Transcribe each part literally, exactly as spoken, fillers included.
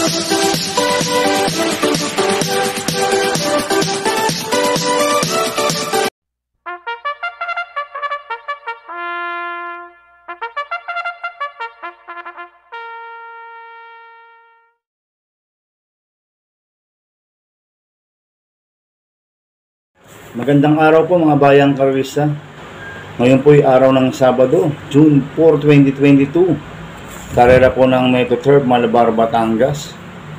Magandang araw po mga bayang karerista. Ngayon po ay araw ng Sabado, June four, twenty twenty-two. Karera po ng Metoturf, Malabar, Batangas.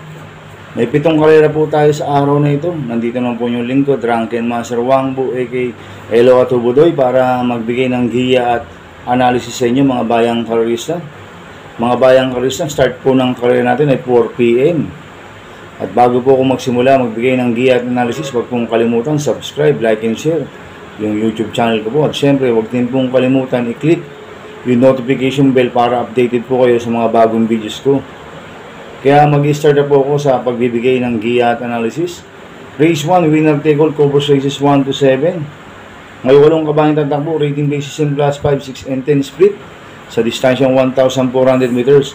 May pitong karera po tayo sa araw na ito. Nandito naman po yung lingkod, Drunken Master Wangbu, aka Elo Atubudoy, para magbigay ng giya at analysis sa inyo mga bayang karerista. Mga bayang karerista, start po ng karera natin ay four p m At bago po ako magsimula magbigay ng giya at analysis, huwag pong kalimutan subscribe, like, and share yung YouTube channel ko po. At syempre, huwag din pong kalimutan i-click yung notification bell para updated po kayo sa mga bagong videos ko. Kaya mag-start na po ako sa pagbibigay ng giya at analysis. Race one, winner take all, covers races one to seven. May walong kabayang tatakbo, rating basis in class five, six, and ten split sa distansyang one thousand four hundred meters.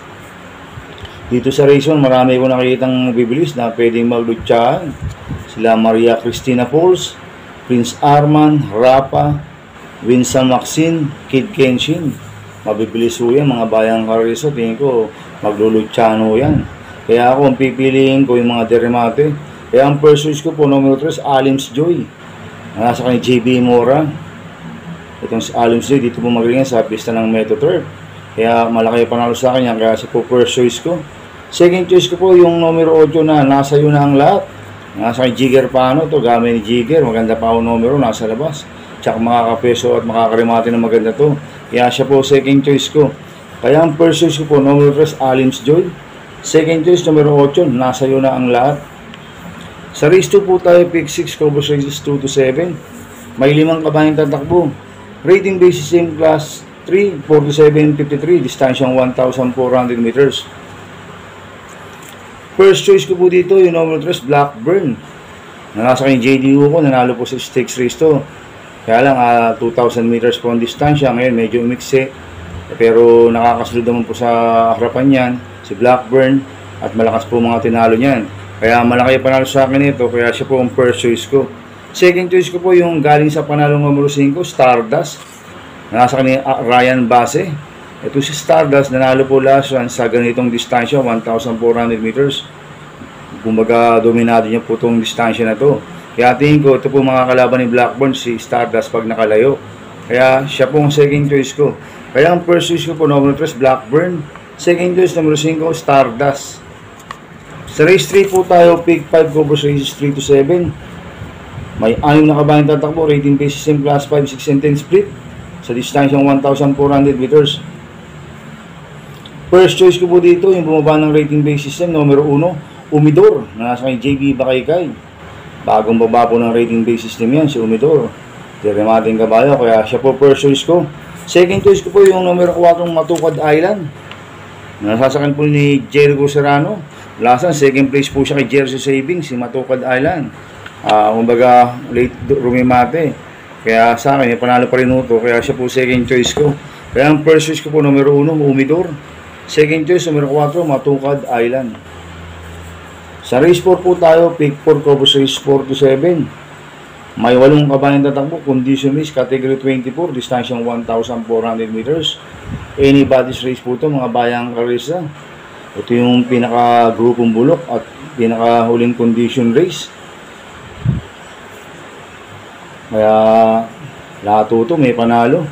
Dito sa race one, marami ko nakikitang bibilis na pwedeng maglutsahan. Sila Maria Cristina Pauls, Prince Arman, Rapa, Winston Maxine, Kid Kenshin. Mabibilis po yan mga bayang karerista. Tingin ko maglulutsahan ho yan. Kaya ako ang pipiliin ko yung mga deremate. Kaya ang first choice ko po, numero three, Alim's Joy. Nasa kanya J B Mora. Itong si Alim's Joy, dito po magaling sa pista ng Metoturf. Kaya malaki panalo sa kanya, kaya sa po first choice ko. Second choice ko po yung numero eight na nasa yun na ang lahat. Nasa kay Jigger Pano, ito gamit ni Jigger, maganda pa ako numero, nasa labas. Tsaka makakapeso at makakarimate na maganda to. Kaya siya po second choice ko. Kaya ang first choice ko po, numero three, Alim's Joy. Second choice, numero eight, nasa yun na ang lahat. Sa race two po tayo, pick six, covers races two to seven. May limang kabayang tatakbo. Rating basis same class three, four to seven, fifty-three, distansyang one thousand four hundred meters. First choice ko po dito, yung number three, Blackburn. Nasa kay J D U ko, nanalo po sa stakes race to. Kaya lang, uh, two thousand meters po ang distansya. Ngayon, medyo umikse. Pero nakakasunod naman po sa harapan yan, si Blackburn. At malakas po mga tinalo niyan. Kaya malaki panalo sa akin ito, kaya siya po ang first choice ko. Second choice ko po yung galing sa panalong number five, Stardust. Nasa kanya Ryan Base. Ito si Stardust, nanalo po last run sa ganitong distansya, one thousand four hundred meters. Kumbaga, dominado niya po itong distansya na to. Kaya tingin ko, ito po mga kalaban ni Blackburn, si Stardust pag nakalayo. Kaya siya po ang second choice ko. Kaya ang first choice ko po, number three, Blackburn. Second choice, number five, Stardust. Sa race three po tayo, pick five, covers races three to seven. May anim na kabayang tatakbo, rating basis in class five, six, and ten split sa distansyang one thousand four hundred meters. First choice ko po dito, yung bumaba ng rating base system, numero one, Umidor, na nasa kay J B Bakaykay. Bagong baba po ng rating base system yan, si Umidor. Diremating kabayo, kaya siya po first choice ko. Second choice ko po yung numero four, Matukad Island. Nasasakan po ni Jericho Serrano. Lasan, second place po siya kay Jersey Savings, si Matukad Island. Uh, kumbaga, late rumimate. Kaya sa akin, panalo pa rin ito, kaya siya po second choice ko. Kaya ang first choice ko po, numero one, Umidor. Second choice, numero four, Matukad Island. Sa race four po tayo, pick four, covers race four to seven. May walong kabayang tatakbo, condition race, category twenty-four, distansyang one thousand four hundred meters. Anybody's race po ito, mga bayang karerista. Ito yung pinaka-grupong bulok at pinaka-huling condition race. Kaya lahat ito may panalo.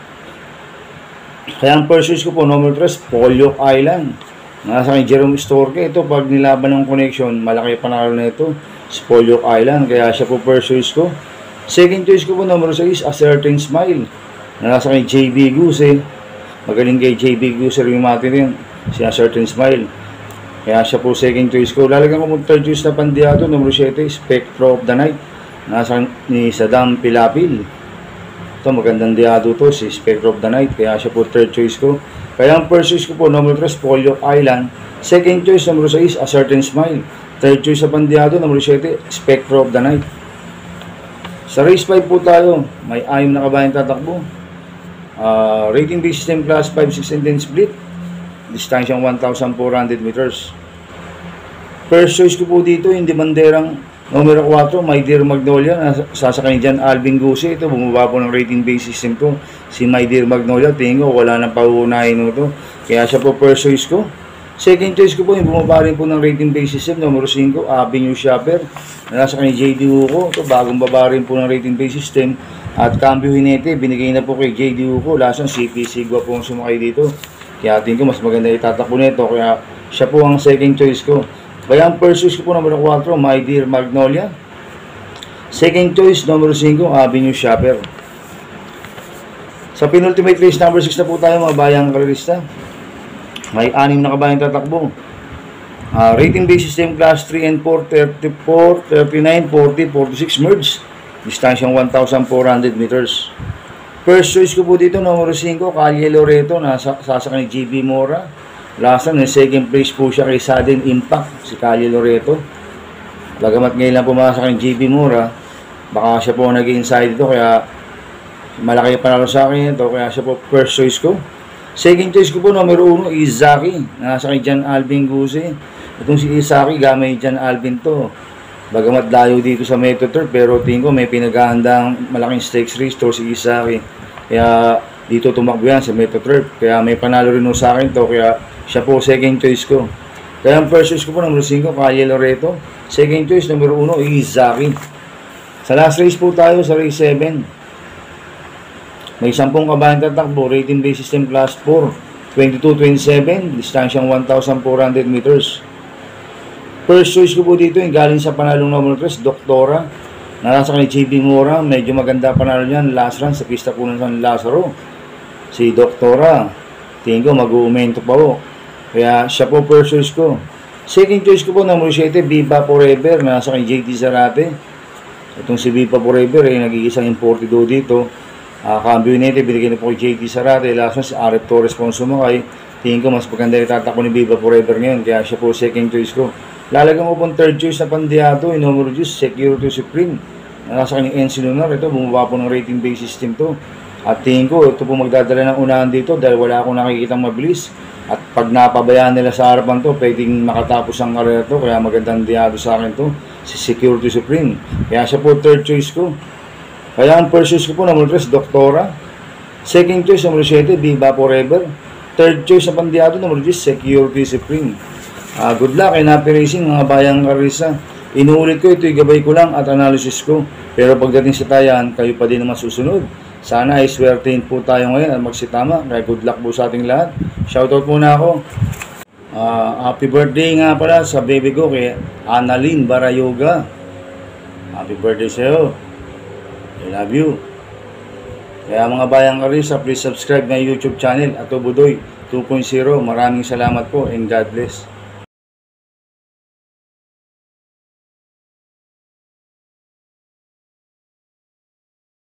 Kaya ang first choice ko po, number three, Polyok Island. Nasa kay Jerome Storke. Ito, pag nilaban ng connection, malaki panalo na ito. Si Polyok Island. Kaya siya po first choice ko. Second choice ko po, number six, A Certain Smile. Nasa kay J B Guse. Magaling kay J B Guse rin rin. Si A Certain Smile. Kaya siya po second choice ko. Lalagyan ko po third choice na pandiado, number seven, Spectro of the Night. Nasa ni Saddam Pilapil. Ito, magandang diado to, si Spectre of the Night. Kaya siya po third choice ko. Kaya ang first choice ko po, number three, Polyok Island. Second choice, number six, A Certain Smile. Third choice sa pandiado, number seven, Spectre of the Night. Sa race five po tayo, may anim na kabayang tatakbo. Uh, rating base system class five, six, and ten split. Distansyang one thousand four hundred meters. First choice ko po dito, yung demanderang numero four, My Dear Magnolia. Sasakay dyan, Alvin Guse. Ito, bumaba po ng rating base system ko. Si My Dear Magnolia, tingin ko, wala nang pauunahin ito. Kaya siya po first choice ko. Second choice ko po, yung bumaba rin po ng rating base system, numero five, Avenue Shopper. Nasakay ni J D Uco. Ito, bagong baba rin po ng rating base system. At Cambio Hinete, binigay na po kay J D Uco. Lasang C P Sigua po ang sumakay dito. Kaya tingin ko, mas maganda itatakbo nito. Kaya siya po ang second choice ko. Kaya ang first choice ko po, number four, My Dear Magnolia. Second choice, number five, Avenue Shopper. Sa penultimate race, number six na po tayo, mga bayang karerista. May anim na kabayang tatakbo. Uh, rating base system class three and four, thirty-four, thirty-nine, forty, forty-six merge. Distansyang one thousand four hundred meters. First choice ko po dito, number five, Calle Loreto, nasa sasakay ni J B Mora. Lasan, second place po siya kay Sudden Impact, si Calle Loreto. Bagamat ngayon lang pumasok ng J B Mora, baka siya po nag-inside dito, kaya malaki panalo sa akin ito, kaya siya po first choice ko. Second choice ko po, numero one, Izaki, nasa kay John Alvin Guse. Itong si Izaki, gamay John Alvin to. Bagamat layo dito sa Metro Turf, pero tingin ko may pinaghahandang malaking stakes race to si Izaki. Kaya dito tumakbo yan sa Metro Turf, kaya may panalo rin sa akin to, kaya siya po second choice ko. Kaya ang first choice ko po, number five, Calle Loreto. Second choice, number one, Izaki. Sa last race po tayo, sa race seven. May sampung kabayang tatakbo, rating base system class four, twenty-two twenty-seven, distansyang one thousand four hundred meters. First choice ko po dito, yung galing sa panalong number three, Doktora. Nasa kay J B Mora, medyo maganda panalo niyan, last run sa pista po ng San Lazaro. Si Doktora, tingin ko mag-uumento pa po. Kaya siya po first choice ko. Second choice ko po, number seven, Viva Forever, nasa kay J T Zarate. Itong si Viva Forever, eh, nag-iisang imported do dito. Uh, Cambio Hinete, binigyan na po kay J T Zarate. Last one, si Arep Torres po ang sumakay. Tingin ko, mas maganda itatakbo ni Viva Forever ngayon. Kaya siya po second choice ko. Lalagyan ko pong third choice na Pandiato, yung number two, Security Supreme. Nasa kay N C Lunar, ito, bumaba po ng rating base system to. At tingin ko, ito po magdadala ng unahan dito dahil wala akong nakikitang mabilis. At pag napabayaan nila sa harapan to, pwedeng makatapos ang karera to. Kaya magandang diado sa akin to, si Security Supreme. Kaya siya po third choice ko. Kaya ang first choice ko po, number three, Doktora. Second choice, number seven, Viva Forever. Third choice na Pandiado, number six, Security Supreme. Uh, good luck and happy racing, mga bayang karisa. Inuulit ko, ito'y gabay ko lang at analysis ko. Pero pagdating sa tayan, kayo pa din naman susunod. Sana ay swertein po tayo ngayon at magsitama. Kaya good luck po sa ating lahat. Shoutout muna ako. Uh, happy birthday nga pala sa baby ko kay Annalyn Barayoga. Happy birthday sa'yo. I love you. Kaya mga bayang karisa, please subscribe na YouTube channel at Budoy two point oh. Maraming salamat po and God bless.